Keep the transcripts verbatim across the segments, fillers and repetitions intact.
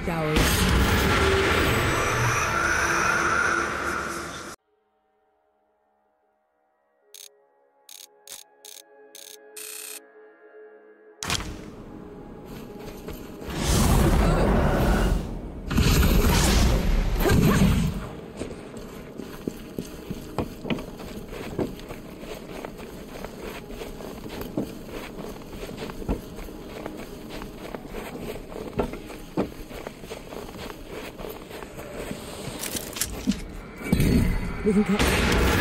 showers. We can cut.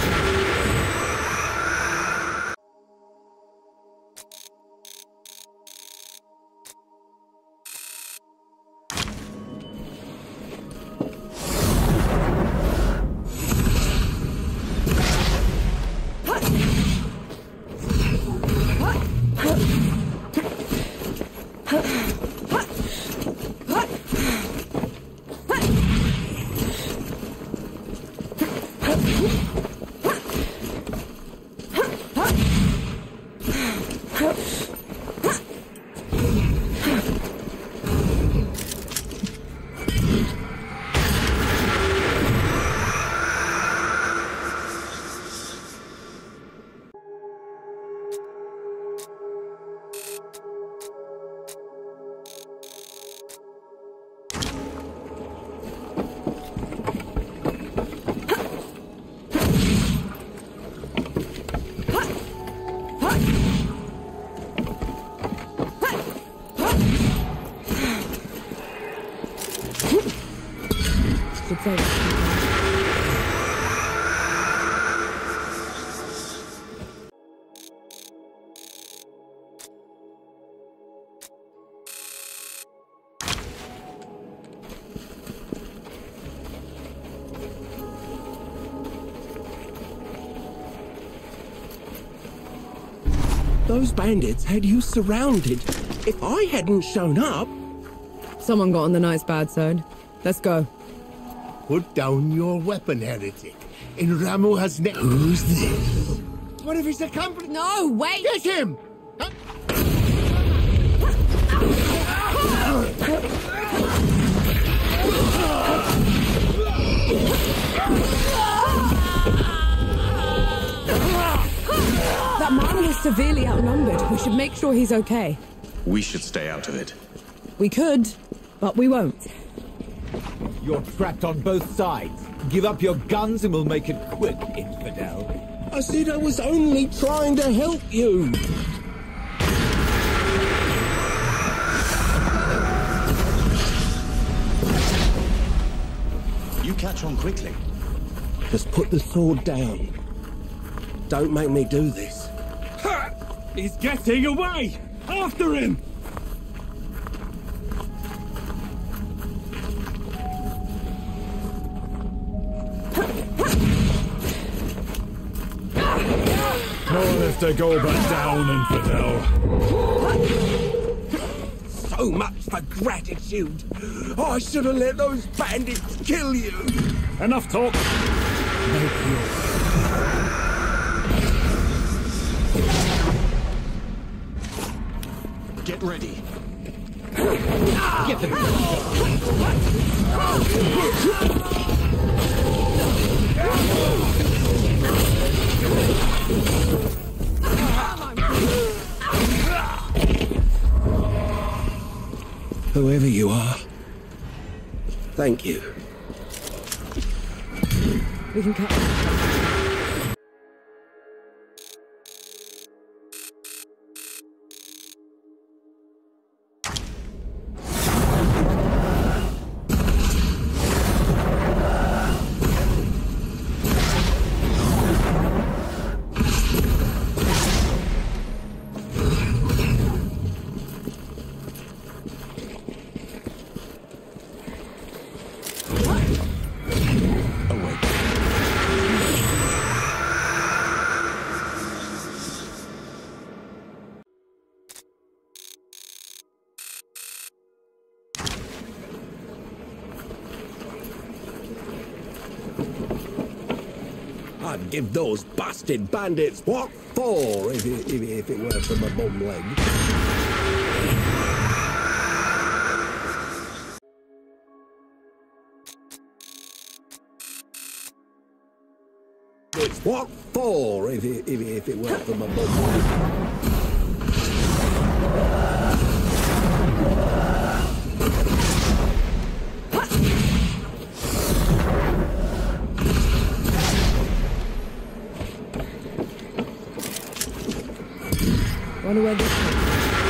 Those bandits had you surrounded. If I hadn't shown up... Someone got on the nice bad side. Let's go. Put down your weapon, heretic. And Ramuh has ne- Who's this? What if he's a company? No, wait! Get him! Huh? That man was severely outnumbered. We should make sure he's okay. We should stay out of it. We could, but we won't. You're trapped on both sides. Give up your guns and we'll make it quick, infidel. I said I was only trying to help you. You catch on quickly. Just put the sword down. Don't make me do this. Ha! He's getting away! After him! No one has to go back down, infidel. So much for gratitude. I should have let those bandits kill you. Enough talk. Make your... Get ready. Get them. Whoever you are, thank you. We can cut. I'd give those bastard bandits what for if it, if, if it were for my bum leg. bandits. What for, if it, if it, if it weren't for my bum? Wonder where this is.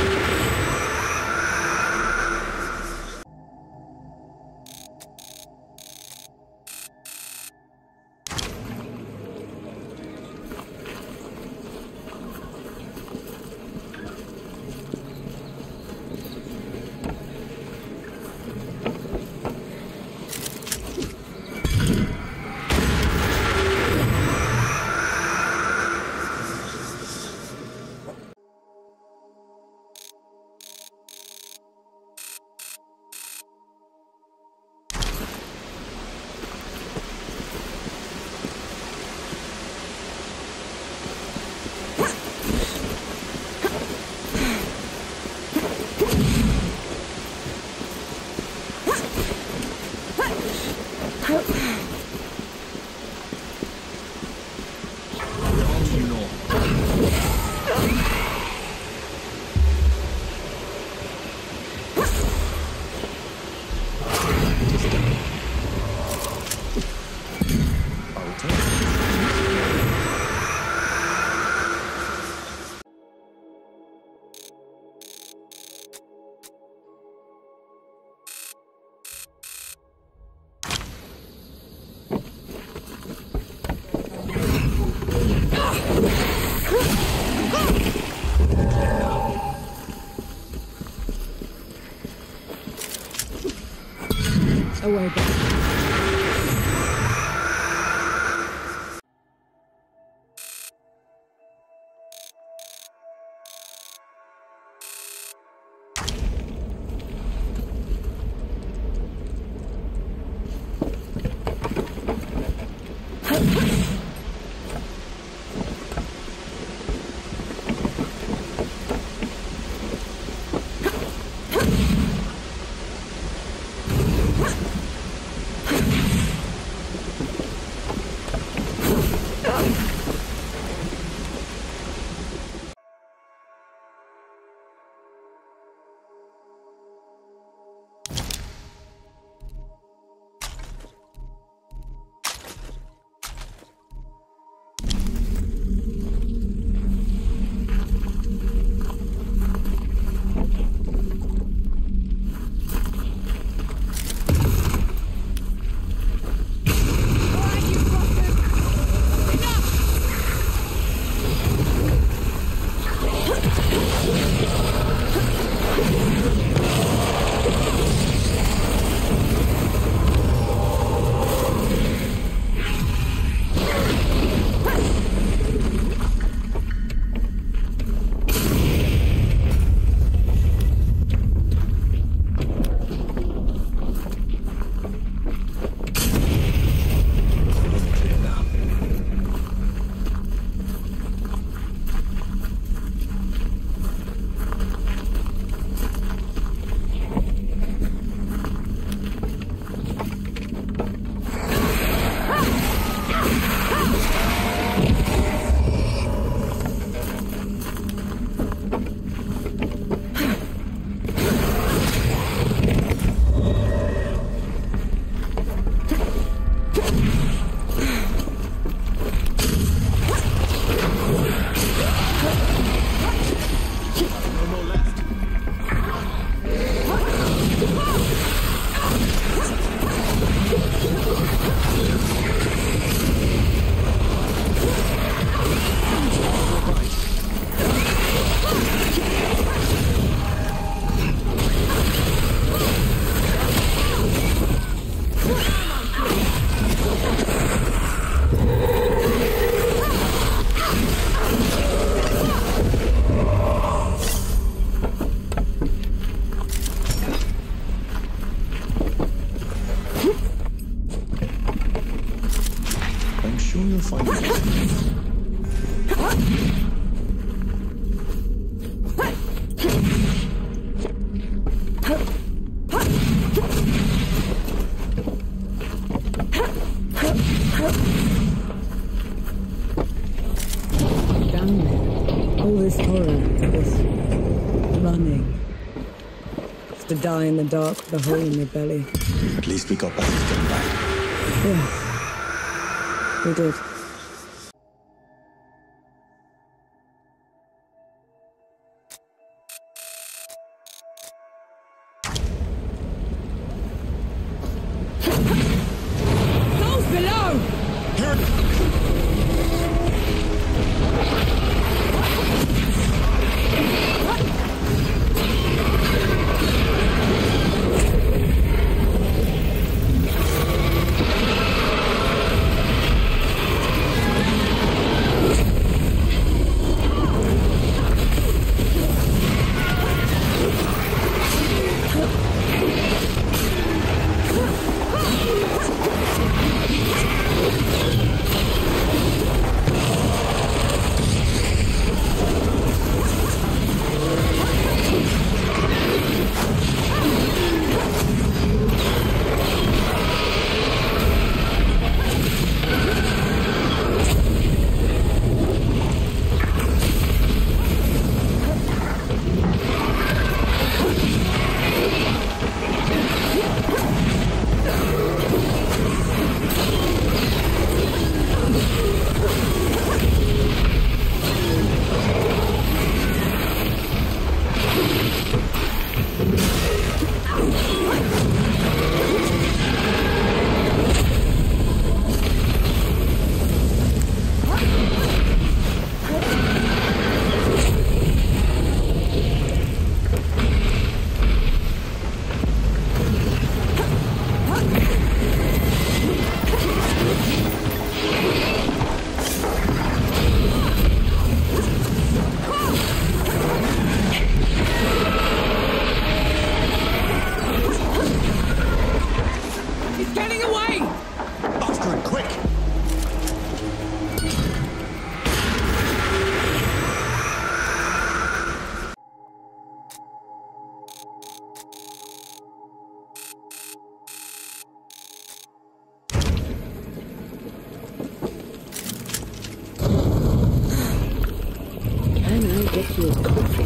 Away back. sure you'll find it. horror, this running. It's to die in the dark with a hole in your belly. At least we got Bastion back. Yeah, we did. Those below! Get you a coffee.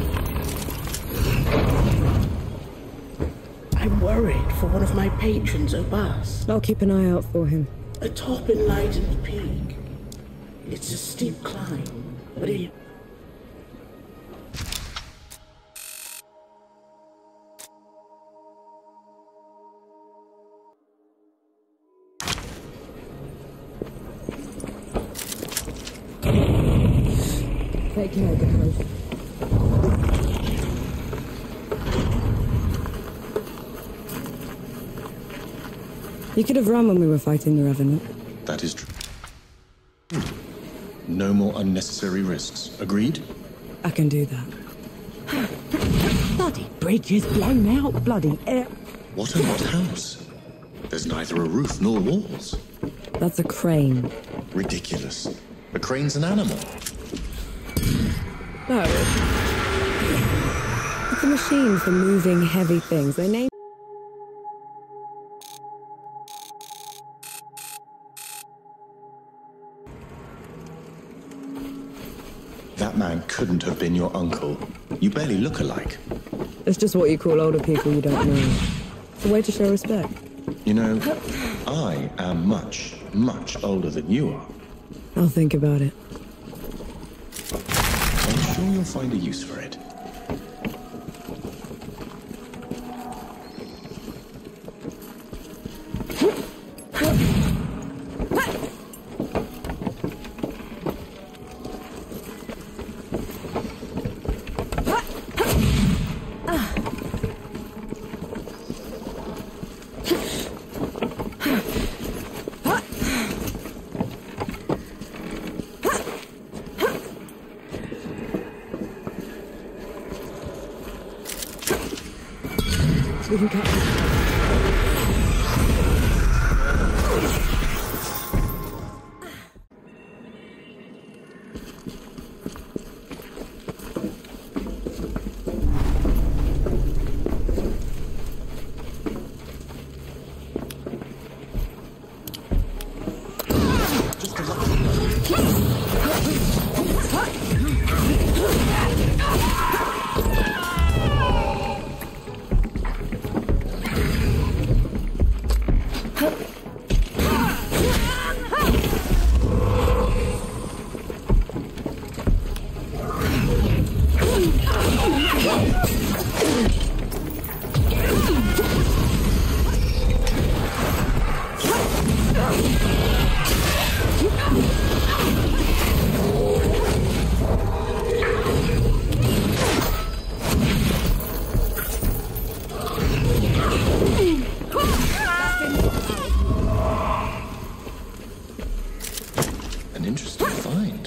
I'm worried for one of my patrons, Obas. I'll keep an eye out for him. A top enlightened peak. It's a steep climb, but he... Take care, guys. You could have run when we were fighting the Revenant. That is true. No more unnecessary risks. Agreed? I can do that. Bloody bridges blown out, bloody air. What an odd house. There's neither a roof nor walls. That's a crane. Ridiculous. A crane's an animal. No. It's a machine for moving heavy things. They name. That man couldn't have been your uncle. You barely look alike. It's just what you call older people you don't know. It's a way to show respect. You know, I am much, much older than you are. I'll think about it. I'm sure you'll find a use for it. We can cut this. Just a lucky. An interesting find.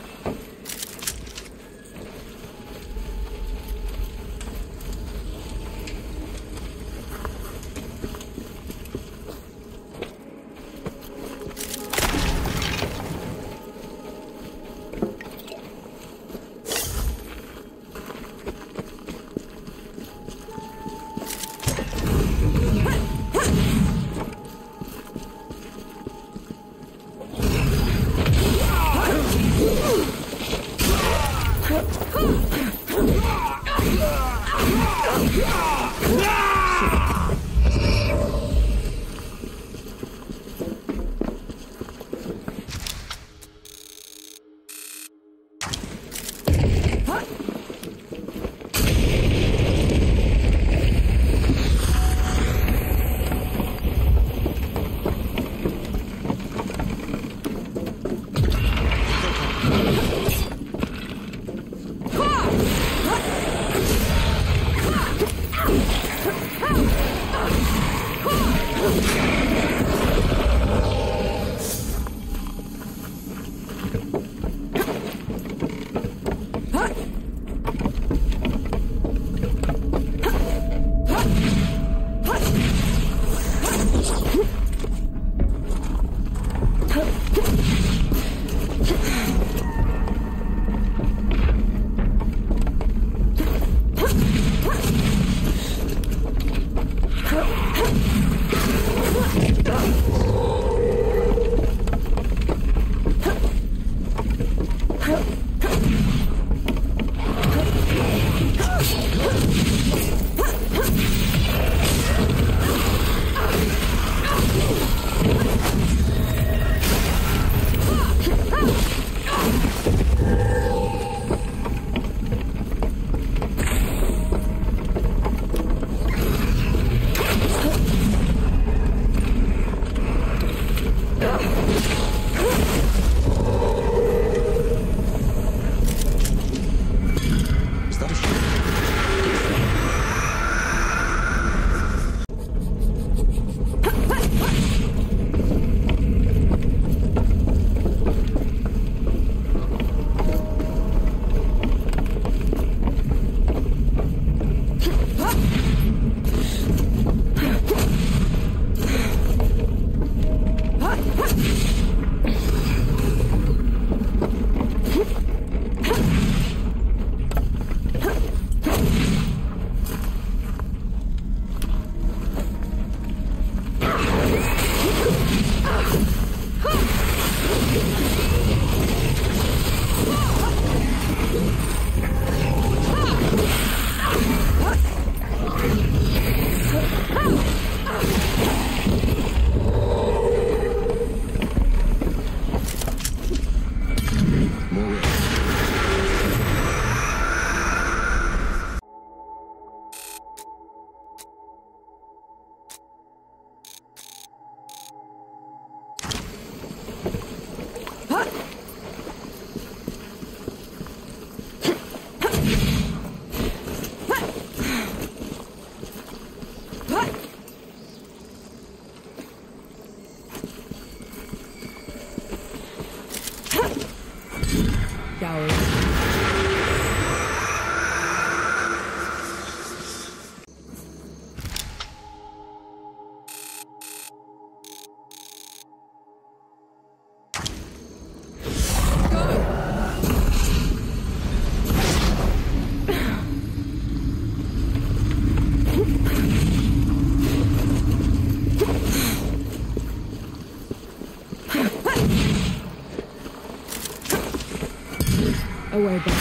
Away back.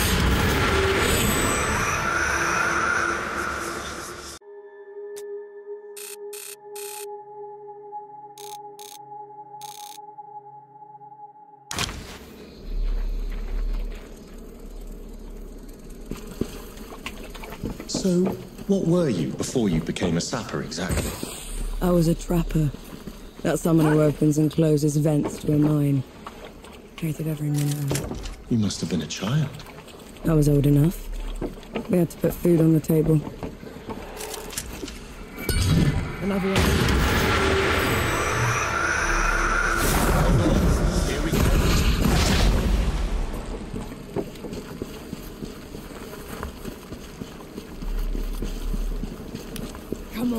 So, what were you before you became a sapper exactly? I was a trapper. That's someone who opens and closes vents to a mine. Hated every minute of it. You must have been a child. I was old enough. We had to put food on the table. Another one. Here we go.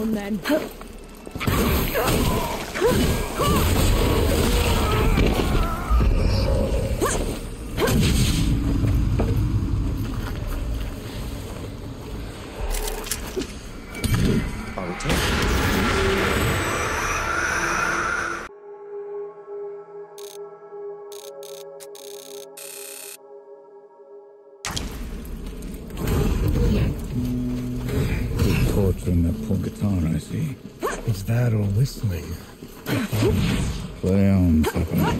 on then. I'll return. Torturing that poor guitar, I see. Is that or whistling? Play on, sucker.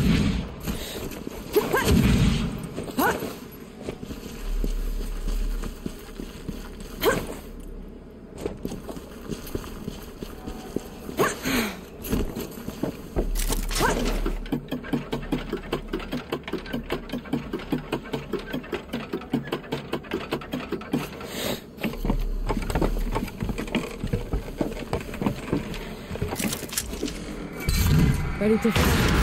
Ready to...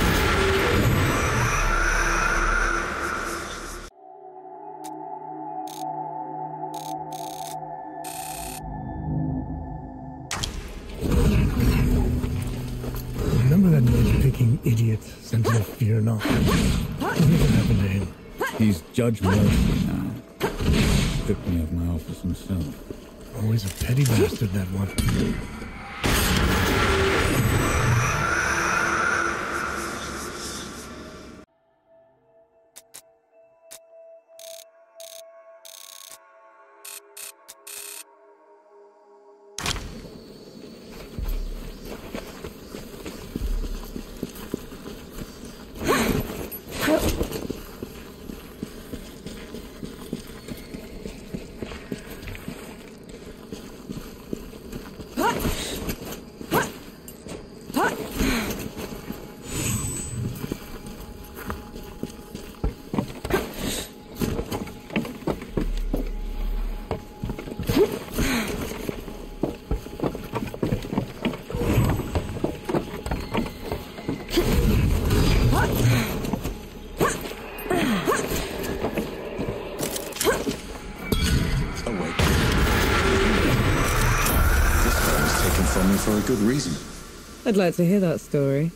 Remember that nitpicking idiot sent to fear not? What happened to him? He's Judge Murphy now. Stripped me of my office himself. Always a petty bastard, that one. For a good reason. I'd like to hear that story.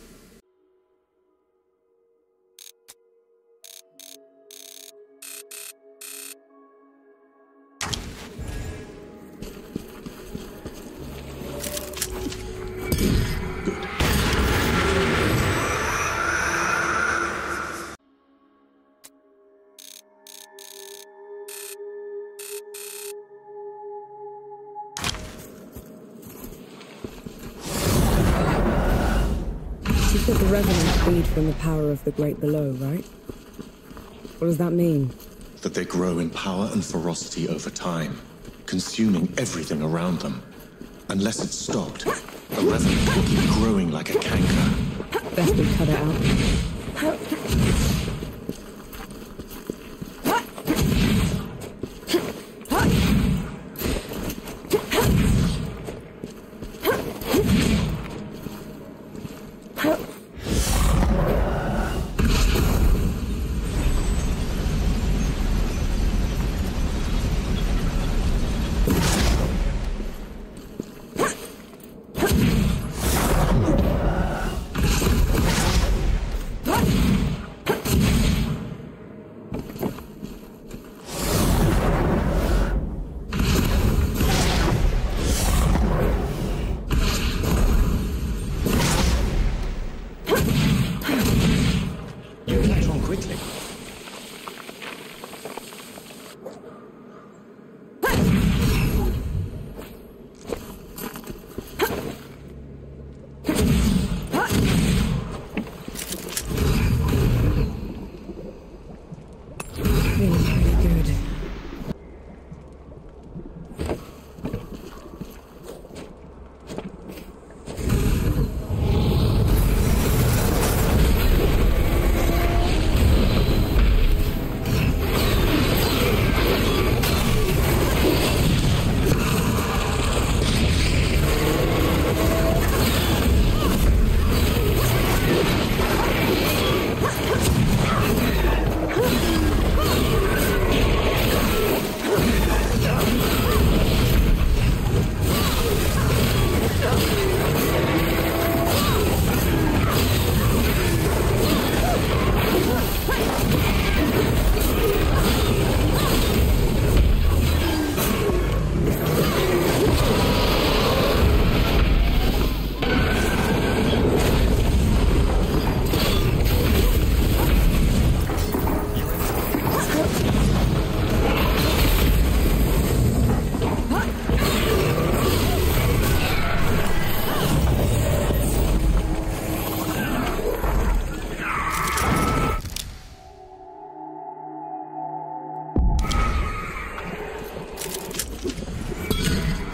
You said the revenants feed from the power of the great below, right? What does that mean? That they grow in power and ferocity over time, consuming everything around them. Unless it's stopped, a revenant will keep growing like a canker. Best we cut it out.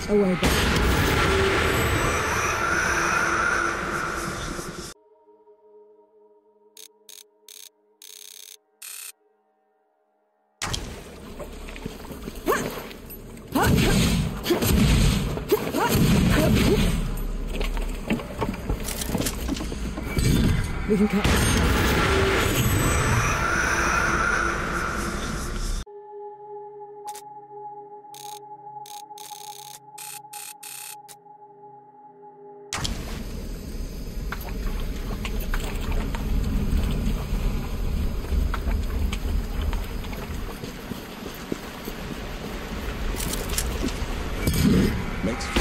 Away back. We can cut. Makes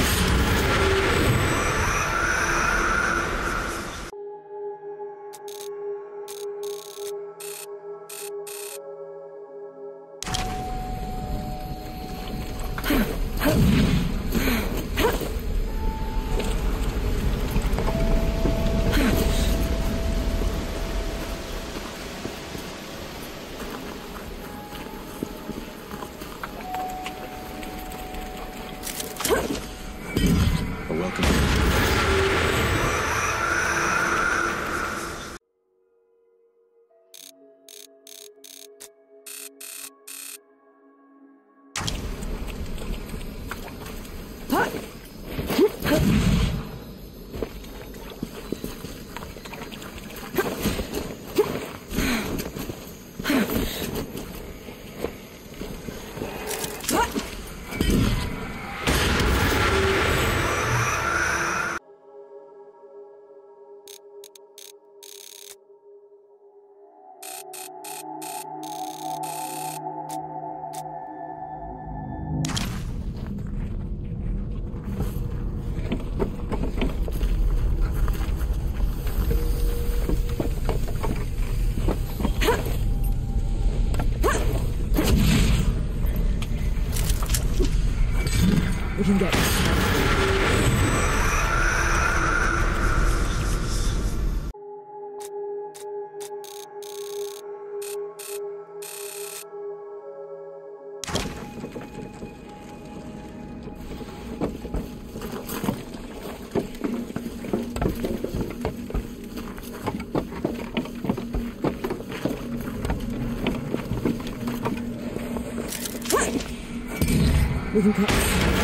a welcome. We can get. We can cut.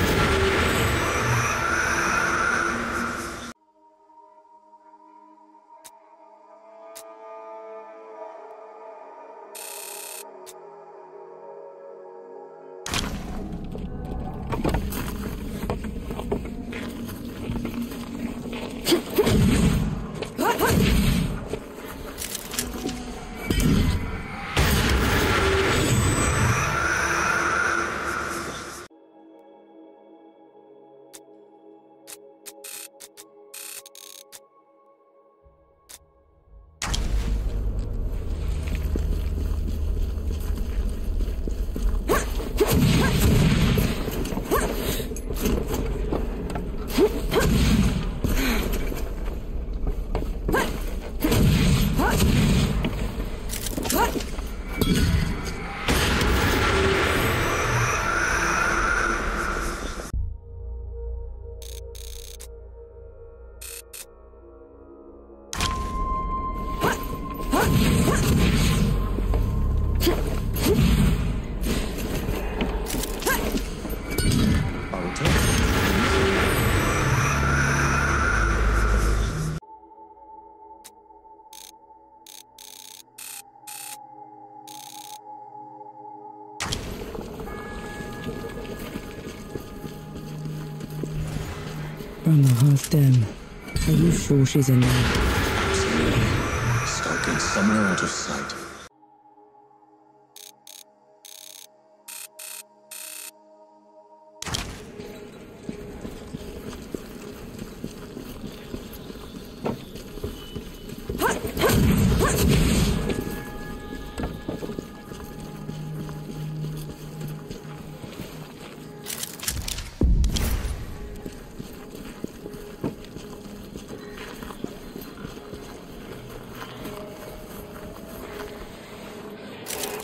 Grandma's den. Are you sure she's in there? Absolutely. Skulking somewhere out of sight.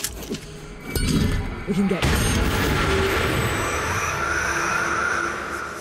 We can get.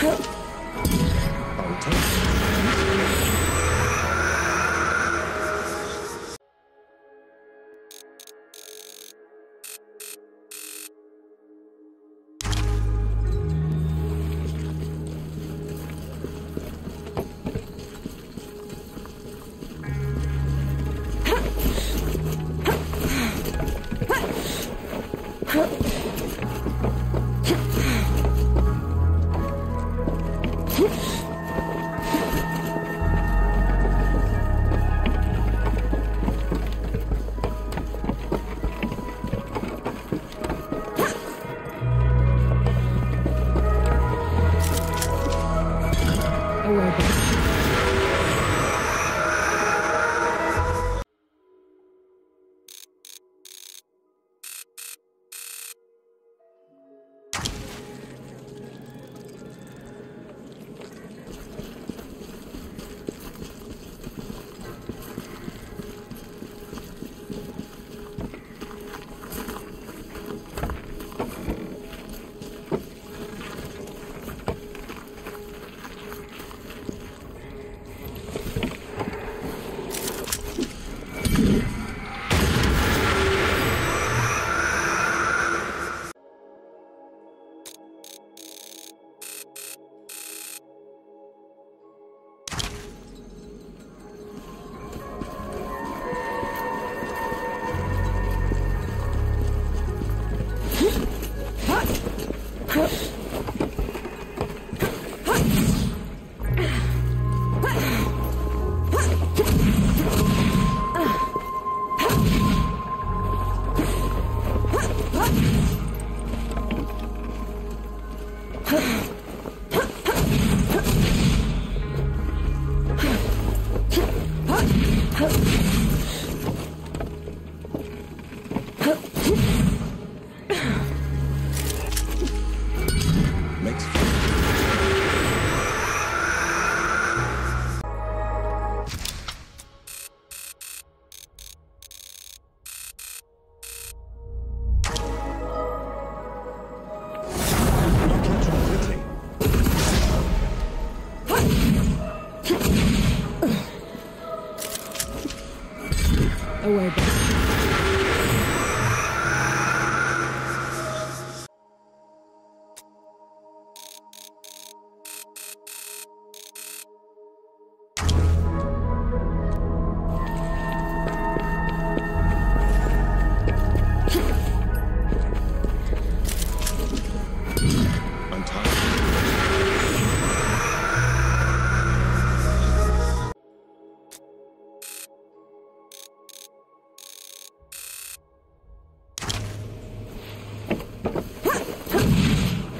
Away back.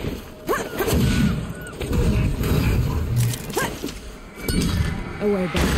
Away back.